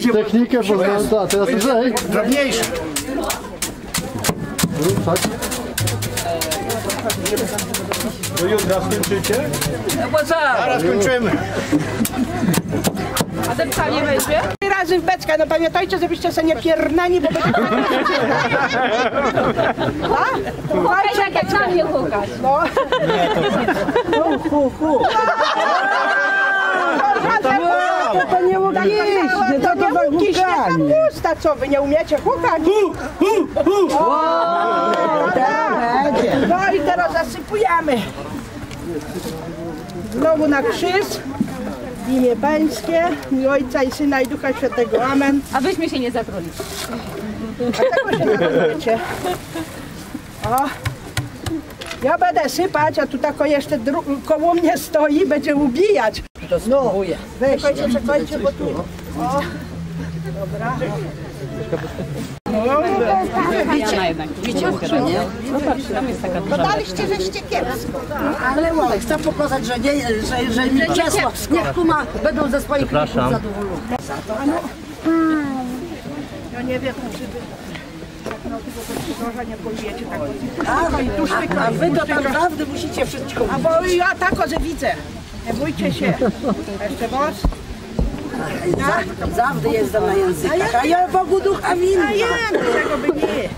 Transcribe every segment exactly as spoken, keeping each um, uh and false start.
Technikę poznałem, a teraz lżej. Drobniejsze. Tak. Do jutra skończycie? No bo co? Zaraz kończymy. A ten psa nie weźmie? Razy w beczkę, no pamiętajcie, żebyście sobie nie piernani, bo będzie... Hukaj tak jak na mnie hukasz. No. Hu, hu, hu. To nie łukisz, to nie łukisz, nie usta, co wy nie umiecie hukać? No i teraz zasypujemy. Znowu na krzyż. W imię Pańskie, i Ojca i Syna i Ducha Świętego. Amen. A wyśmy się nie zatruli. Dlaczego się zatrujecie? O. Ja będę sypać, a tu tako jeszcze koło mnie stoi, będzie ubijać. To spróbuję. Weź, czekajcie, czekajcie, bo tu... O. Dobra. No, Widzicie, jednak. Widzicie, nie? No patrz, tam jest taka duża. daliście, żeście kiepsko. Ale Molek, chcę pokazać, że nie, że, że nie ciasło. Niech kuma będą ze swoich klików zadowolone. Ja nie wiem, czy wy... No tylko trochę nie pojmiecie tak. A wy to tam naprawdę musicie wszystko. A bo ja tak, że widzę. Nie bójcie się. Jeszcze raz. Zawdy jeżdżam na językach, a ja Bogu ducha winna. A ja, czego by nie.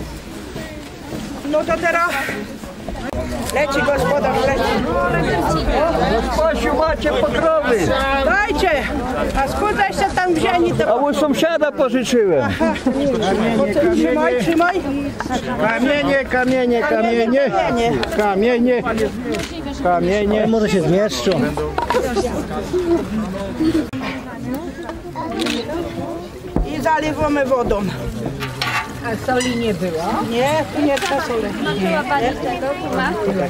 No to teraz... Leci gospodarz, leci. Spasiu, macie pokrowy. Dajcie! A skąd się tam wzięli te... A u sąsiada pożyczyłem. Trzymaj, trzymaj. Kamienie, kamienie, kamienie. Kamienie. Kamienie. Może się zmieszczą. I zalewamy wodą. A soli nie było? Nie, tu nie trzeba soli. Była pani tego, kuma?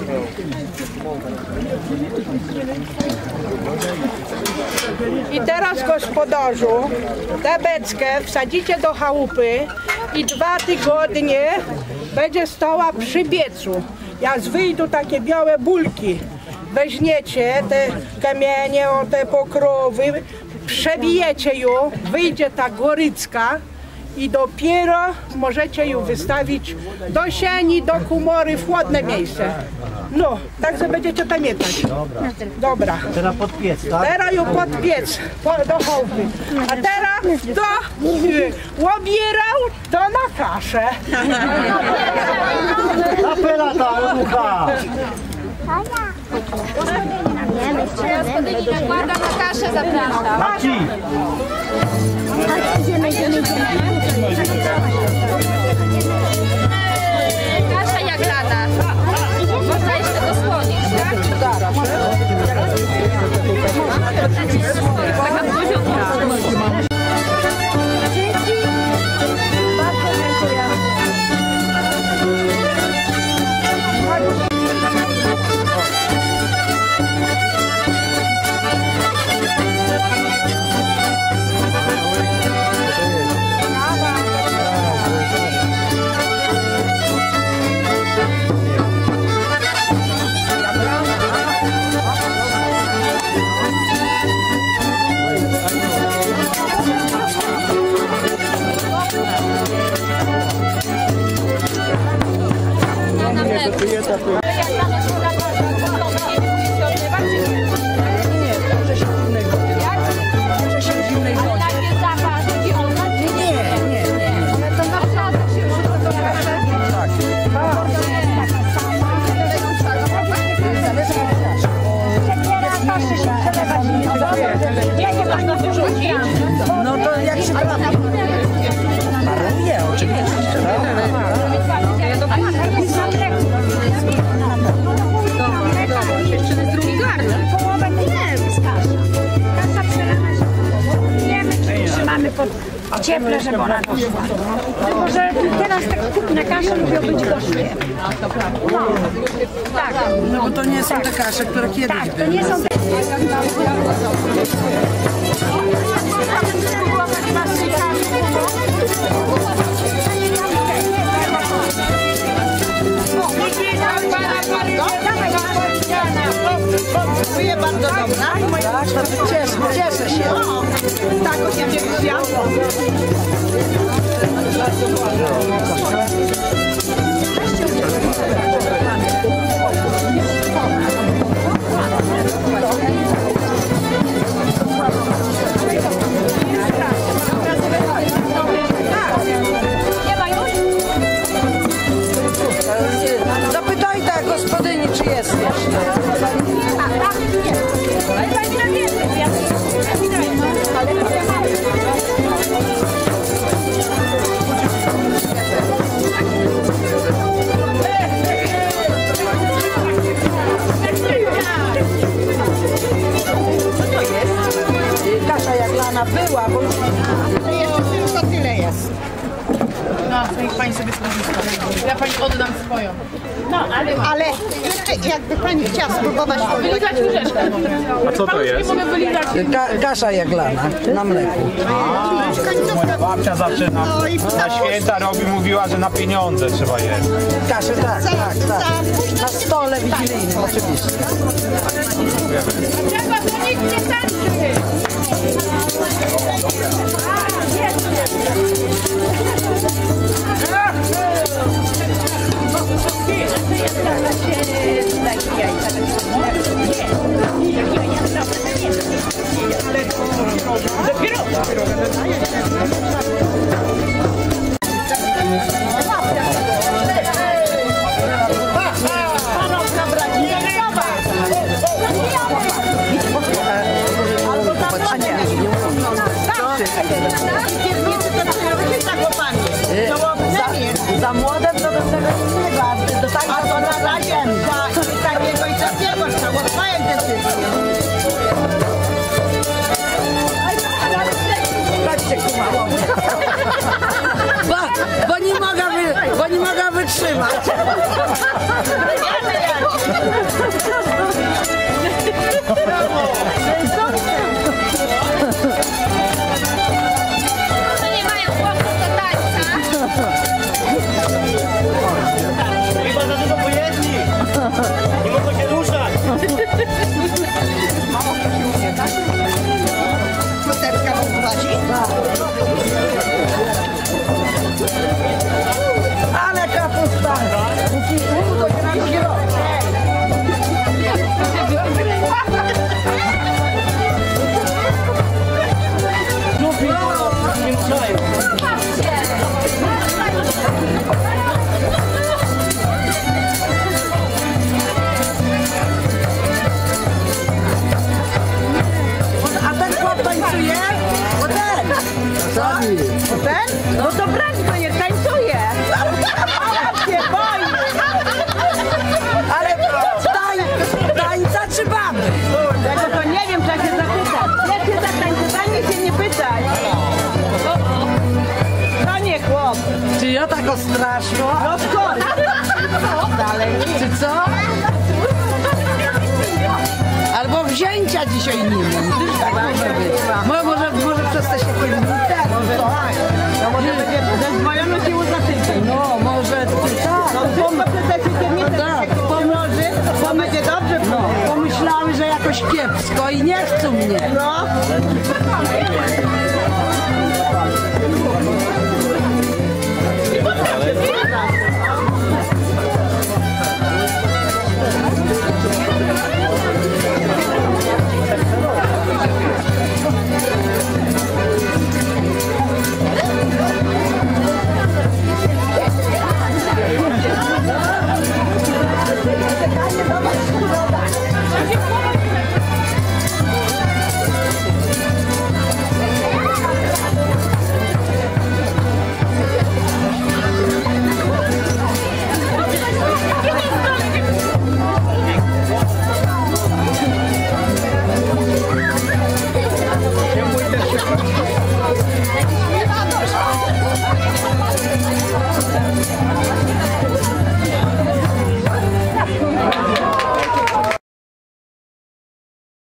I teraz, gospodarzu, tę beczkę wsadzicie do chałupy i dwa tygodnie będzie stała przy piecu. Jak wyjdą takie białe bulki, weźmiecie te kamienie, o te pokrowy, przebijecie ją, wyjdzie ta gorycka i dopiero możecie ją wystawić do sieni, do komory, w chłodne miejsce. No, także będziecie pamiętać. Dobra. Dobra. Teraz pod piec, tak? Teraz ją pod piec, po, do chałupy. A teraz to y, łobierał, to na kaszę. Apela tam, ducha. Gospodyni nakłada na kaszę, zapraszam. Maci. Kasza jak lada. Można jeszcze dosłonić, tak? Zaraz. Taka poziomka. No to jak się paruje, oczywiście. Dziewczyny z drugi garnek. Połowę nie jest kasza. Kasza przelana się. Jemy, trzymamy pod cieple, żeby ona doszła. Tylko, że teraz tak kupne kasze lubią być gorzkie. No, tak. No bo to nie są te kasze, które kiedyś Tak, to były. nie są te... Dawaj, Dziękuję bardzo, dobra. Tak, to cieszę, cieszę się. Tak, osiemdziesiąt. Zapytaj tak gospodyni, czy jest jeszcze. Kasza Jaglana była, bo już Jeszcze tylko tyle jest. No, niech pani sobie skorzysta. Ja pani oddam swoją. No, ale Ale jeszcze jakby pani chciała spróbować wylizać łyżeczkę. A co to jest? Nie mogę wylizać. Ka kasza Jaglana na mleku. Moja babcia zawsze na, na święta robi, mówiła, że na pieniądze trzeba jeść. Kaszę, tak, tak, tak. Na stole wigilijnym, oczywiście. Trzeba, to nikt nie tańczy. Za, za młode to do tego innego, a do tak, A to na razie za takiego i takiego trzeba twoje decyzje. patrzcie, kuma. Bo, bo nie mogę, wy, bo nie mogę wytrzymać. To nie mają chłopów do tańca. Chyba za dużo pojeździ. Nie mogą się ruszać. Chusteczka wychodzi. Ale kapusta. To się nam się robi. Nie ruszają. A ten chłop tańcuje? O ten. Co? O ten? No to brać go, niech tańcuje. Ja się boję. Ale tań, tańca czy baby? Tego to nie wiem, trzeba się zapytać. Jak się za tańcowanie się nie pytać. To nie chłop. Czy ja tak o straszno? No skąd? Dalej. Czy co? Albo wzięcia dzisiaj nie wiem. Tak może być. Może, może, może przez te się kierownicę. Może tak. To może będzie zezwolono siłą za tydzień. No, może tak. No bo te kierownice Tak. się pomoże, to będzie dobrze. No, pomyślały, że jakoś kiepsko i nie chcą mnie. No.